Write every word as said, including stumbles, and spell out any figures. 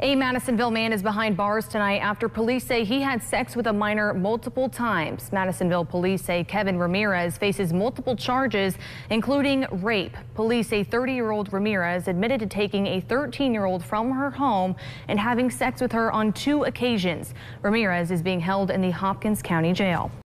A Madisonville man is behind bars tonight after police say he had sex with a minor multiple times. Madisonville police say Kevin Ramirez faces multiple charges, including rape. Police say thirty-year-old Ramirez admitted to taking a thirteen-year-old from her home and having sex with her on two occasions. Ramirez is being held in the Hopkins County Jail.